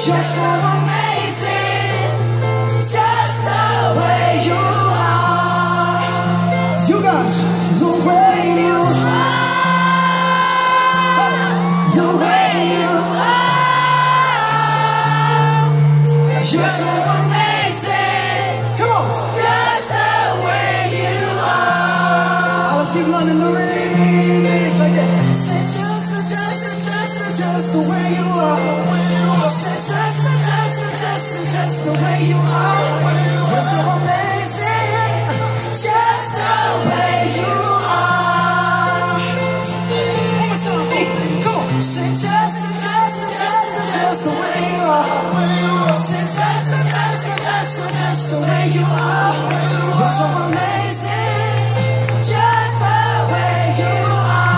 You're so amazing, just the way you are. You guys, the way you are, the way you are. You're so amazing. Come on, just the way you are. Let's keep running the race like this. Say just the way you are. Say just the way you are. You're so amazing, just the way you are. One more time, come on. Say just the way you are. Say just the way you are. You're so amazing, just the way you are.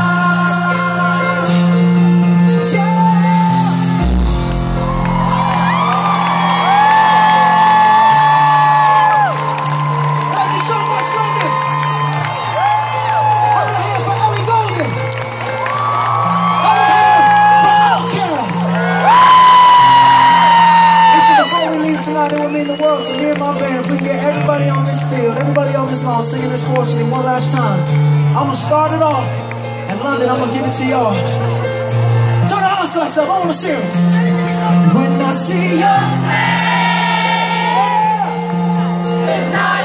Tonight it would mean the world to me and my band if we can get everybody on this field, everybody on this lawn singing this chorus with me one last time. I'm gonna start it off in London. I'm gonna give it to y'all. Turn the house lights up. I wanna see it. When I see your face, it's not